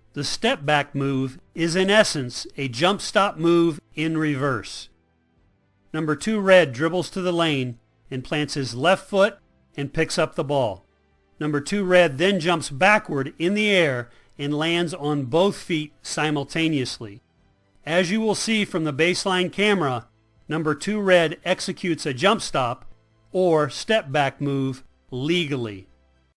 The step back move is in essence a jump stop move in reverse. Number 2 red dribbles to the lane and plants his left foot and picks up the ball. Number 2 red then jumps backward in the air and lands on both feet simultaneously. As you will see from the baseline camera, number 2 red executes a jump stop or step back move legally.